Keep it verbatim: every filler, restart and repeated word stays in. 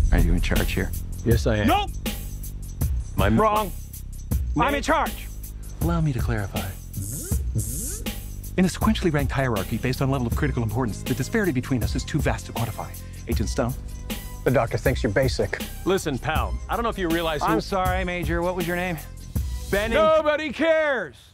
Are you in charge here? Yes, I am. Nope! I'm Wrong. I'm in charge. Allow me to clarify. In a sequentially ranked hierarchy based on level of critical importance, the disparity between us is too vast to quantify. Agent Stone? The doctor thinks you're basic. Listen, pal, I don't know if you realize who... I'm sorry, Major. What was your name? Benning. Nobody cares.